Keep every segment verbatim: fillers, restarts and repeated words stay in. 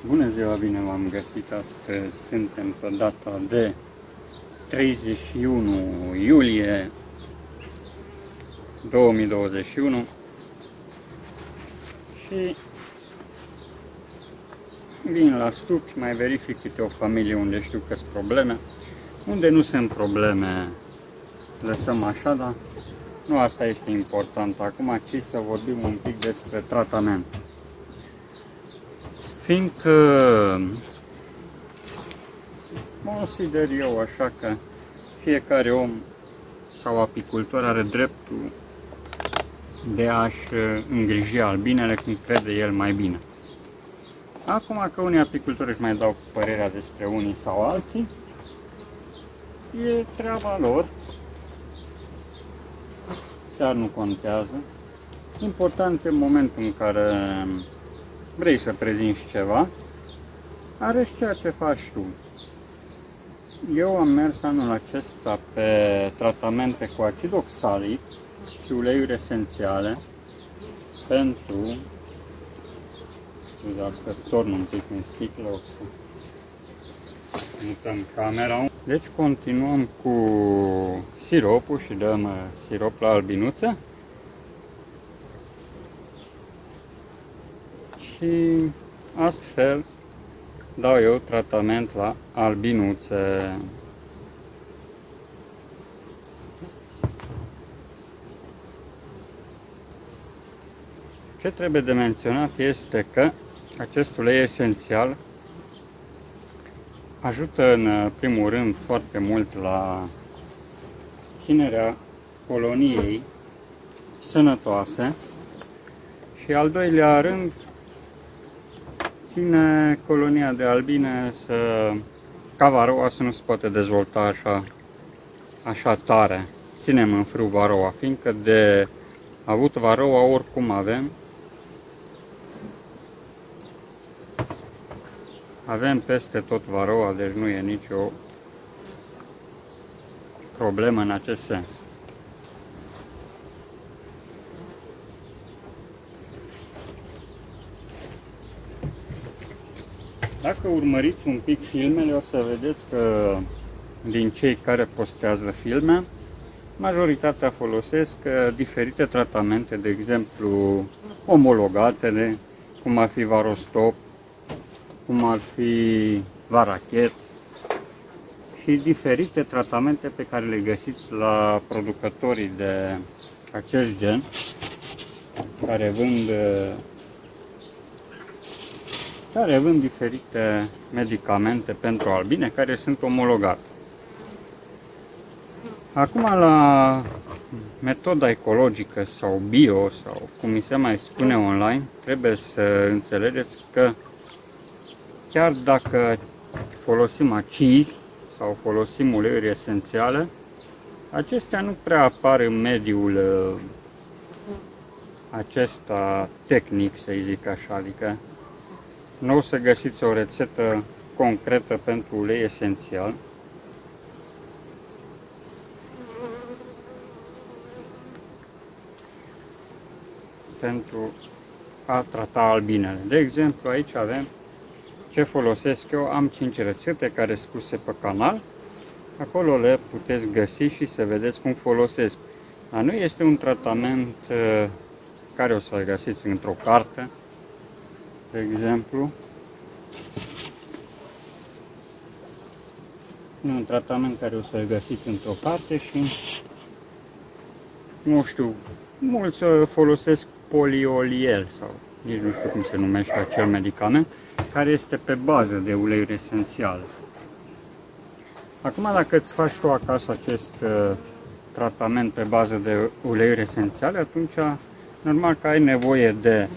Bună ziua, bine v-am găsit astăzi. Suntem pe data de treizeci și unu iulie două mii douăzeci și unu și vin la stup, mai verific câte o familie unde știu că sunt probleme. Unde nu sunt probleme, lăsăm așa, dar nu asta este important acum, ci să vorbim un pic despre tratament. Fiindcă consider eu așa că fiecare om sau apicultor are dreptul de a-și îngriji albinele cum crede el mai bine. Acum că unii apicultori își mai dau părerea despre unii sau alții, e treaba lor, chiar nu contează. Important în momentul în care vrei să prezinți ceva, arăți ceea ce faci tu. Eu am mers anul acesta pe tratamente cu acid oxalic și uleiuri esențiale pentru, scuzați că torn un pic în sticlă, o să mutăm camera. Deci continuăm cu siropul și dăm sirop la albinuță. Și astfel dau eu tratament la albinuțe. Ce trebuie de menționat este că acest ulei esențial ajută în primul rând foarte mult la ținerea coloniei sănătoase și al doilea rând ține colonia de albine să, ca varoa să nu se poate dezvolta așa, așa tare. Ținem în frâu varoa, fiindcă de avut varoa oricum avem. Avem peste tot varoa, deci nu e nicio problemă în acest sens. Dacă urmăriți un pic filmele, o să vedeți că din cei care postează filme, majoritatea folosesc diferite tratamente, de exemplu omologate, de, cum ar fi Varostop, cum ar fi Varachet și diferite tratamente pe care le găsiți la producătorii de acest gen, care vând care vând diferite medicamente pentru albine care sunt omologate. Acum la metoda ecologică sau bio, sau cum mi se mai spune online, trebuie să înțelegeți că chiar dacă folosim acizi sau folosim uleiuri esențiale, acestea nu prea apar în mediul acesta tehnic, să zic așa, adică nu o să găsiți o rețetă concretă pentru ulei esențial. Pentru a trata albinele. De exemplu, aici avem ce folosesc eu. Am cinci rețete care sunt scuse pe canal. Acolo le puteți găsi și să vedeți cum folosesc. Dar nu este un tratament care o să-l găsiți într-o carte. De exemplu, un tratament care o să-l găsiți într-o carte și, nu știu, mulți folosesc polioliel sau nici nu știu cum se numește acel medicament, care este pe bază de uleiuri esențiale. Acum, dacă îți faci tu acasă acest uh, tratament pe bază de uleiuri esențiale, atunci normal că ai nevoie de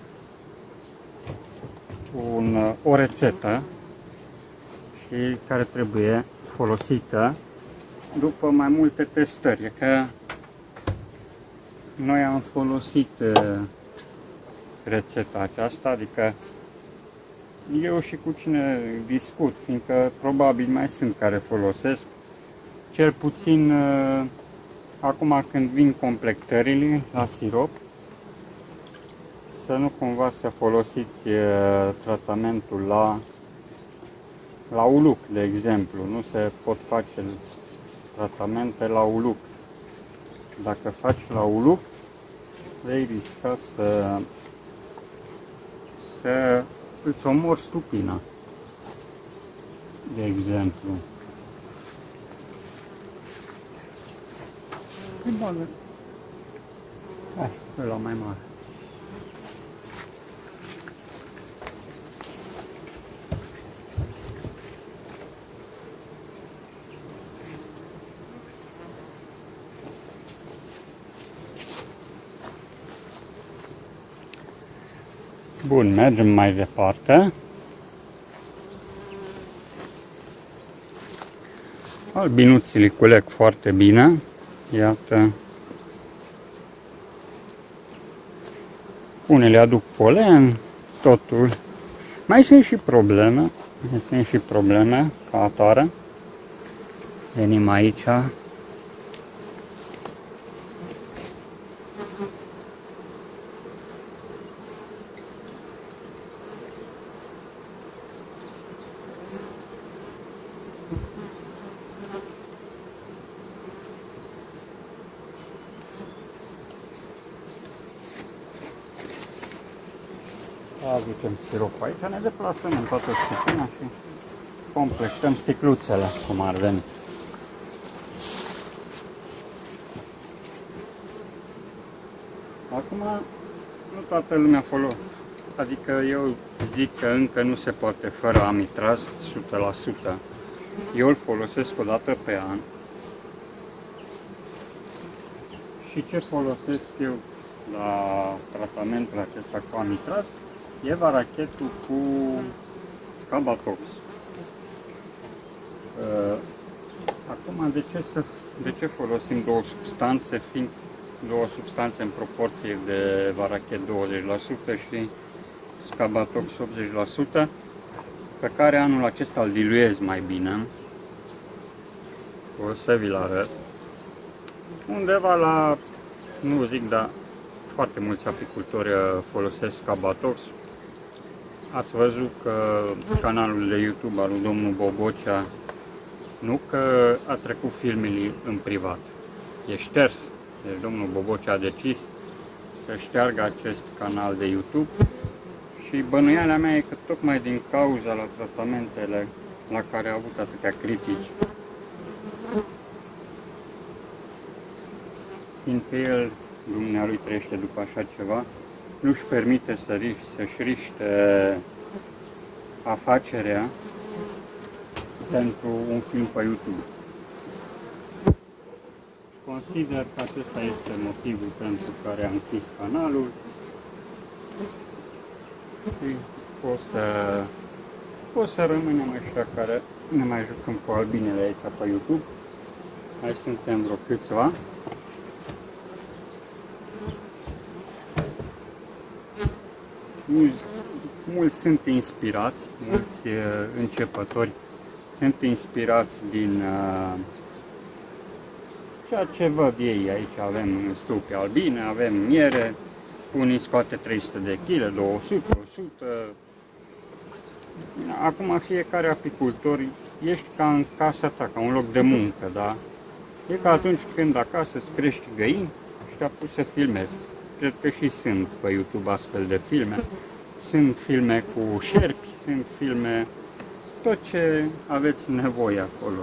Un, o rețetă și care trebuie folosită după mai multe testări. Că noi am folosit rețeta aceasta, adică eu și cu cine discut, fiindcă probabil mai sunt care folosesc, cel puțin acum când vin completările la sirop, să nu cumva să folosiți uh, tratamentul la, la uluc, de exemplu. Nu se pot face tratamente la uluc. Dacă faci la uluc, vei risca să, să îți omori stupina, de exemplu. E bună. Hai, ăla mai mare. Bun, mergem mai departe. Albinuții culeg foarte bine. Iată. Unele aduc polen, totul. Mai sunt și probleme. Mai sunt și probleme ca atare. Venim aici. Aducem siropul aici, ne deplasăm în toată sticlina și completăm sticluțele, cum ar veni. Acum, nu toată lumea folosește, adică eu zic că încă nu se poate fără amitraz, o sută la sută. Eu îl folosesc o dată pe an. Și ce folosesc eu la tratamentul acesta cu amitraz? E varachetul cu Scabatox. Acum, de ce, să, de ce folosim două substanțe, fiind două substanțe în proporție de varachet douăzeci la sută și Scabatox optzeci la sută, pe care anul acesta îl diluez mai bine. O să vi-l arăt. Undeva la, nu zic, dar foarte mulți apicultori folosesc Scabatox. Ați văzut că canalul de YouTube al lui domnul Bobocea, nu că a trecut filmele în privat, e șters. Deci domnul Bobocea a decis să șteargă acest canal de YouTube și bănuiala mea e că tocmai din cauza la tratamentele la care a avut atâtea critici, fiindcă el, dumnealui, trăiește după așa ceva, nu-și permite să să-și riște afacerea pentru un film pe YouTube. Consider că acesta este motivul pentru care am închis canalul și o să, o să rămânem ăștia care ne mai jucăm cu albinele aici pe YouTube. Mai suntem vreo câțiva. Mulți, mulți sunt inspirați, mulți uh, începători sunt inspirați din uh, ceea ce văd ei. Aici avem stupe albine, avem miere, unii scoate trei sute de kilograme, două sute, o sută. Acum fiecare apicultor ești ca în casa ta, ca un loc de muncă, da? E ca atunci când acasă îți crești găini și te-a pus să filmezi. Cred că și sunt pe YouTube astfel de filme. Sunt filme cu șerpi, sunt filme, tot ce aveți nevoie acolo.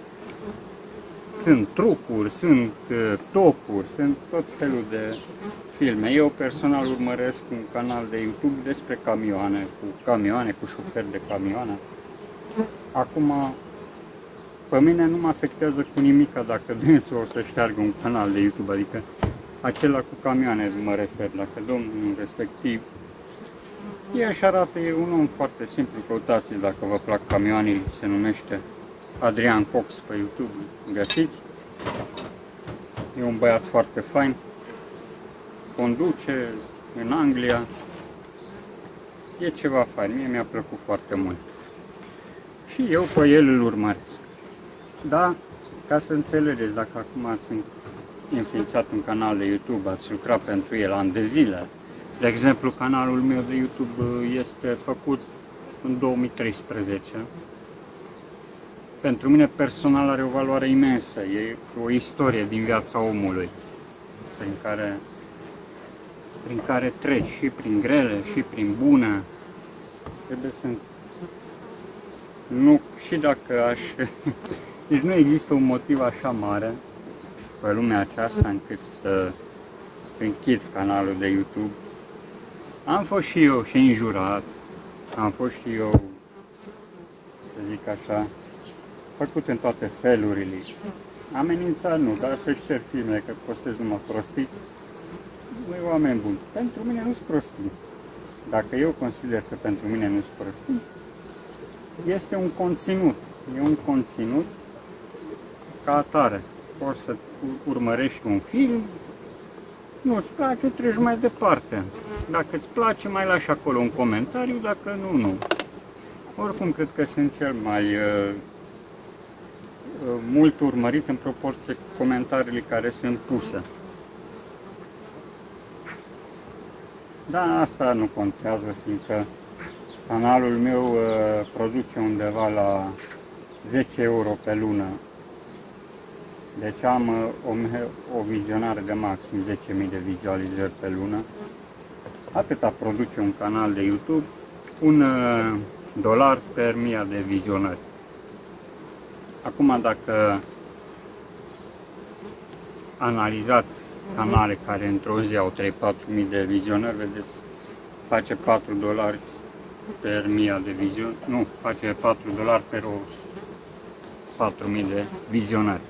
Sunt trucuri, sunt topuri, sunt tot felul de filme. Eu personal urmăresc un canal de YouTube despre camioane, cu camioane, cu șoferi de camioane. Acum, pe mine nu mă afectează cu nimic dacă dânsul o să șteargă un canal de YouTube, adică acela cu camioane mă refer, dacă domnul respectiv e așa arată, e un om foarte simplu, căutați dacă vă plac camioanele, se numește Adrian Cox pe YouTube, găsiți. E un băiat foarte fain, conduce în Anglia, e ceva fain, mie mi-a plăcut foarte mult. Și eu pe el îl urmăresc. Da, ca să înțelegeți, dacă acum ați înființat un canal de YouTube, ați lucrat pentru el ani de zile, De exemplu, canalul meu de YouTube este făcut în două mii treisprezece. Pentru mine personal are o valoare imensă, e o istorie din viața omului prin care, prin care treci și prin grele și prin bune. Trebuie să... Nu, și dacă aș... Deci nu există un motiv așa mare pe lumea aceasta încât să închid canalul de YouTube. Am fost și eu și înjurat, am fost și eu, să zic așa, făcut în toate felurile. Amenințat nu, dar să șterg filmele că postez numai prostii. Măi, oameni buni, pentru mine nu sunt prostii. Dacă eu consider că pentru mine nu sunt prostii, este un conținut. E un conținut ca atare. Poți să urmărești un film, nu-ți place, treci mai departe. Dacă îți place, mai lași acolo un comentariu, dacă nu, nu. Oricum, cred că sunt cel mai uh, mult urmărit în proporție cu comentariile care sunt puse. Dar asta nu contează, fiindcă canalul meu uh, produce undeva la zece euro pe lună. Deci am uh, o, o vizionare de maxim zece mii de vizualizări pe lună. Atâta produce un canal de YouTube, un uh, dolar per mie de vizionări. Acum, dacă analizați canale care într-o zi au trei patru mii de vizionări, vedeți, face patru dolari per mie de vizionări, nu, face patru dolari per patru mii de vizionări.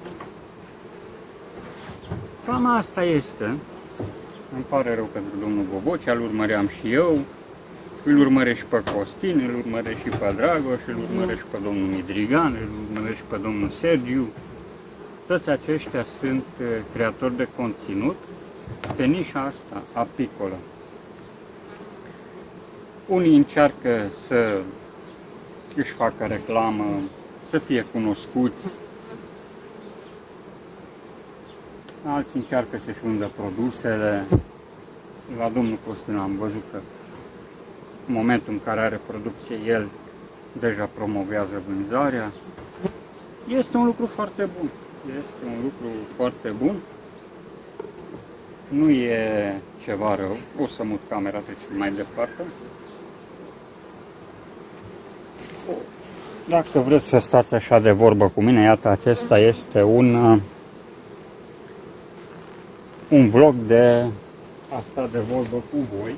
Cam asta este. Îmi pare rău pentru domnul Bobocea, îl urmăream și eu, îl urmăresc și pe Costin, îl urmăresc și pe Dragoș, îl urmăresc și pe domnul Midrigan, îl urmăresc și pe domnul Sergiu. Toți aceștia sunt creatori de conținut pe nișa asta apicolă. Unii încearcă să își facă reclamă, să fie cunoscuți, alții încearcă să-și vândă produsele. La domnul Costin am văzut că în momentul în care are producție, el deja promovează vânzarea. Este un lucru foarte bun. Este un lucru foarte bun. Nu e ceva rău. O să mut camera, trecem mai departe. Dacă vreți să stați așa de vorbă cu mine, iată, acesta este un un vlog de a sta de vorbă cu voi.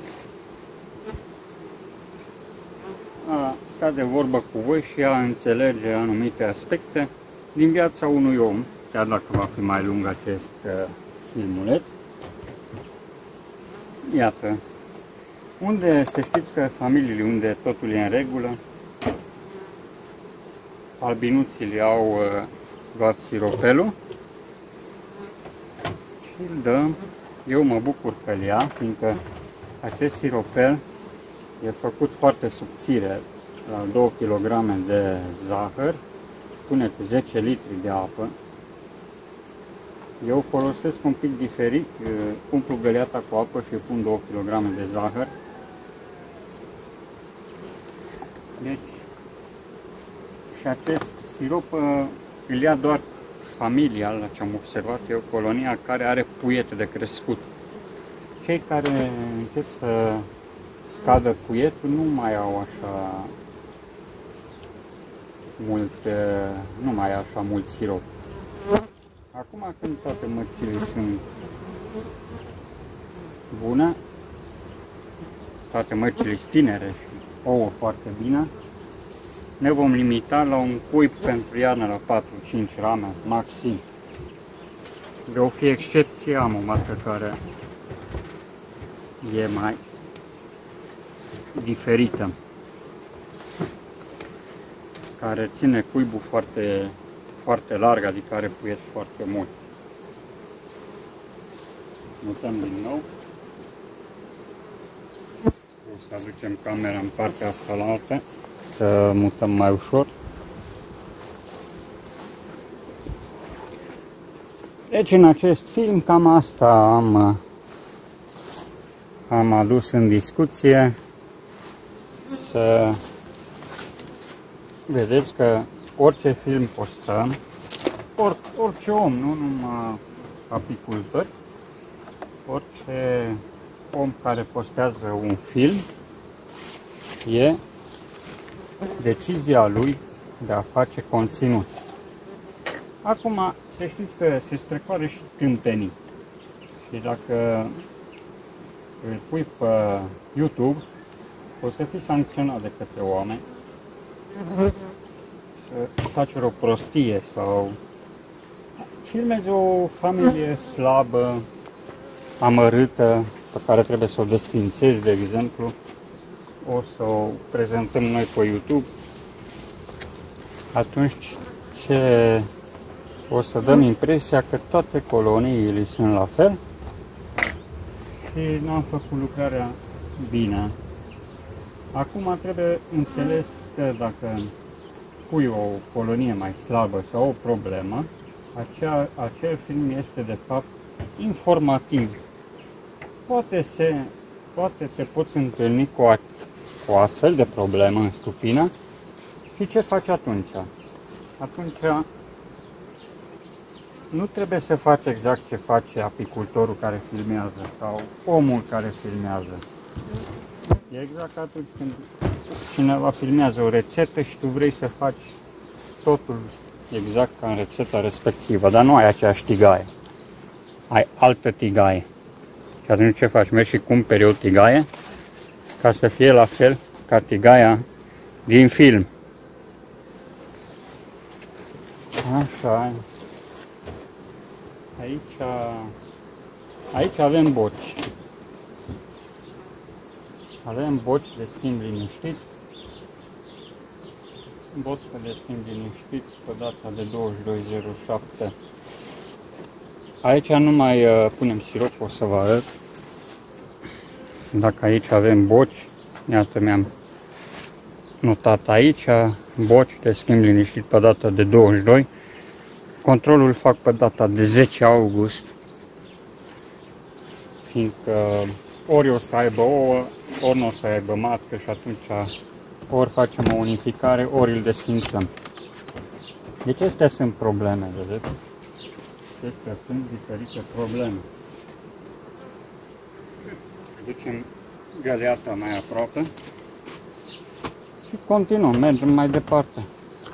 A sta de vorbă cu voi și a înțelege anumite aspecte din viața unui om, chiar dacă va fi mai lung acest uh, filmuleț. Iată, unde să știți că familiile unde totul e în regulă, albinuții au uh, luat siropelul și îl dă. Eu mă bucur că îl ia, fiindcă acest siropel e făcut foarte subțire. La două kilograme de zahăr puneți zece litri de apă. Eu folosesc un pic diferit, umplu găleata cu apă și pun două kilograme de zahăr. Deci, și acest sirop îl ia doar familia, la ce am observat eu, colonia care are puiete de crescut. Cei care încep să scadă puietul nu mai au așa mult, nu mai au așa mult sirop. Acum când toate mărcile sunt bune, toate mărcile tinere și ouă foarte bine, ne vom limita la un cui pentru iarnă la patru cinci rame maxim. De o fi excepție, am o marcă care e mai diferită, care ține cuibul foarte, foarte larg, adică are puiet foarte mult. Mutăm din nou. O să aducem camera în partea asta la altă, să mutăm mai ușor. Deci în acest film cam asta am, am adus în discuție să vedeți că orice film postăm, or, orice om, nu numai apicultori, orice om care postează un film, e decizia lui de a face conținut. Acum, să știți că se strecoară și tâmpenii. Și dacă îl pui pe YouTube, o să fii sancționat de către oameni să faci o prostie sau filmezi o familie slabă, amărâtă, pe care trebuie să o desfințezi, de exemplu. O să o prezentăm noi pe YouTube. Atunci ce o să dăm impresia că toate coloniile sunt la fel și n-am făcut lucrarea bine. Acum trebuie înțeles că dacă pui o colonie mai slabă sau o problemă, acea, acel film este de fapt informativ. Poate, se, poate te poți întâlni cu, a, cu o astfel de problemă în stupină și ce faci atunci? Atunci nu trebuie să faci exact ce face apicultorul care filmează sau omul care filmează. E exact atunci când cineva filmează o rețetă și tu vrei să faci totul exact ca în rețeta respectivă, dar nu ai aceeași tigaie. Ai altă tigaie. Și atunci ce faci? Mergi și cumperi o tigaie ca să fie la fel ca tigaia din film. Așa. Aici, aici avem boci. Avem boci de schimb liniștit. Bocă de schimb liniștit pe data de douăzeci și doi zero șapte. Aici nu mai uh, punem sirop, o să vă arăt. Dacă aici avem boci, iată mi-am notat aici, boci de schimb liniștit pe data de douăzeci și doi. Controlul fac pe data de zece august, fiindcă ori o să aibă ouă, ori nu o să aibă matcă și atunci ori facem o unificare, ori îl desfințăm. Deci astea sunt probleme, vedeți? Acestea sunt diferite probleme. Ducem găleata mai aproape și continuăm, mergem mai departe.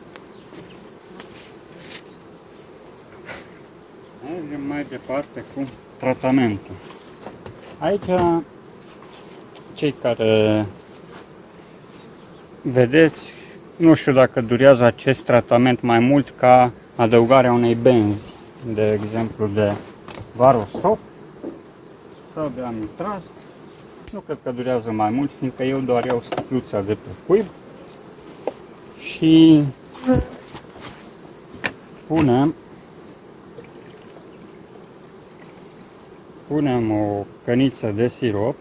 Mergem mai departe cu tratamentul. Aici, cei care vedeți, nu știu dacă durează acest tratament mai mult ca adăugarea unei benzi, de exemplu de Varostop sau de Amitraz. Nu cred că durează mai mult, fiindcă eu doar iau sticluța de pe cuib și punem punem o căniță de sirop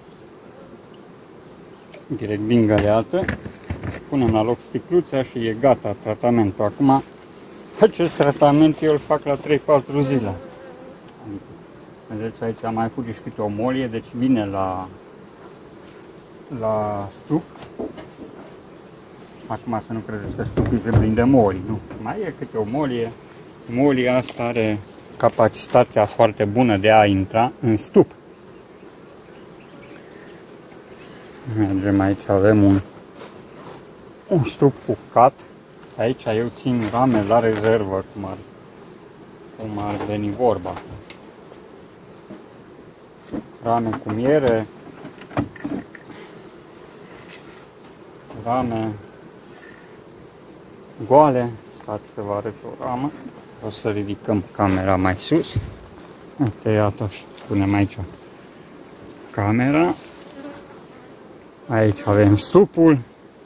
direct din găleată, punem la loc sticluța și e gata tratamentul. Acum, acest tratament eu îl fac la trei patru zile. Vedeți, aici mai fuge și câte o molie, deci vine la, la stup. Acum să nu credeți că stupii se prinde molii, nu. Mai e câte o molie. Molia asta are capacitatea foarte bună de a intra în stup. Mergem aici, avem un, un stup cu cat. Aici eu țin rame la rezervă, cum ar, cum ar veni vorba. Rame cu miere, rame goale. Stați să vă arăt o ramă. O să ridicăm camera mai sus. Uite, iată, și punem aici camera. Aici avem stupul.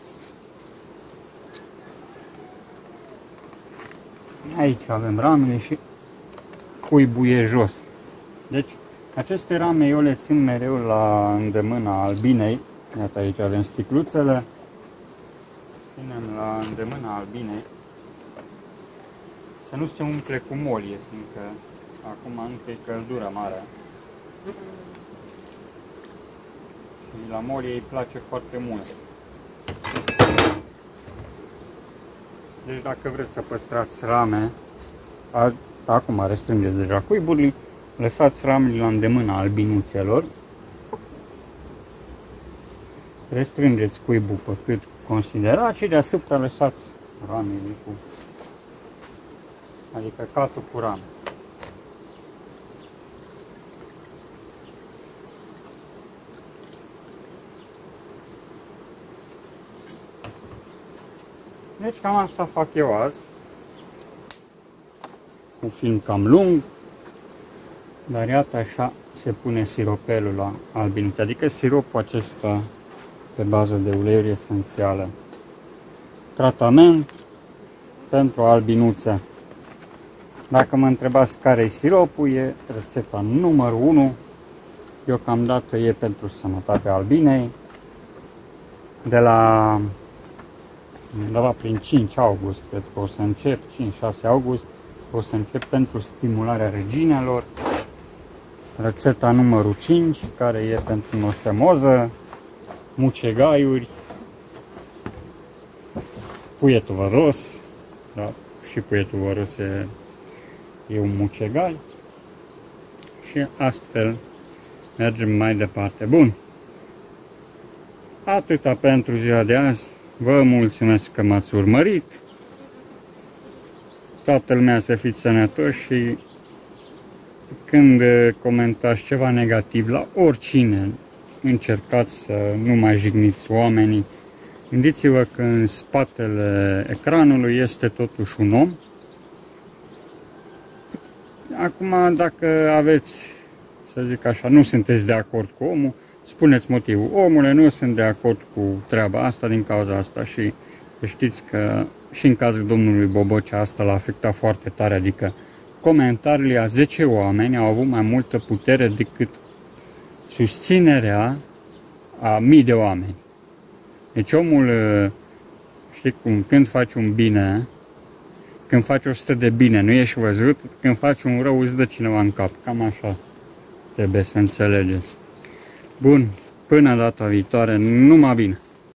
Aici avem ramele și cuibul e jos. Deci, aceste rame eu le țin mereu la îndemâna albinei. Iată, aici avem sticluțele. Ținem la îndemâna albinei să nu se umple cu molie, fiindcă acum încă e căldura mare. Și la Moria îi place foarte mult. Deci dacă vreți să păstrați rame, a, acum restrângeți deja cuiburile, lăsați ramele la îndemâna albinuțelor, restrângeți cuibul pe cât considerați și deasupra lăsați ramele cu, adică catul cu rame. Deci cam asta fac eu azi. Un film cam lung, dar iată așa se pune siropelul la albinuțe, adică siropul acesta pe bază de uleiuri esențiale. Tratament pentru albinuțe. Dacă mă întrebați care e siropul, e rețeta numărul unu. Deocamdată e pentru sănătatea albinei. De la undeva prin cinci august, cred că o să încep, cinci șase august, o să încep pentru stimularea reginelor. Rețeta numărul cinci, care e pentru nosemoză, mucegaiuri, puietul văros, da, și puietul văros e, e un mucegai. Și astfel mergem mai departe. Bun. Atâta pentru ziua de azi. Vă mulțumesc că m-ați urmărit. Toată lumea să fiți sănătoși și când comentați ceva negativ la oricine, încercați să nu mai jigniți oamenii. Gândiți-vă că în spatele ecranului este totuși un om. Acum, dacă aveți, să zic așa, nu sunteți de acord cu omul, spuneți motivul. Omule, nu sunt de acord cu treaba asta din cauza asta și știți că și în cazul domnului Bobocea asta l-a afectat foarte tare, adică comentariile a zece oameni au avut mai multă putere decât susținerea a mii de oameni. Deci omul, știi cum, când faci un bine, când faci o sută de bine, nu ești văzut, când faci un rău îți dă cineva în cap. Cam așa trebuie să înțelegeți. Bun, până data viitoare, numai bine!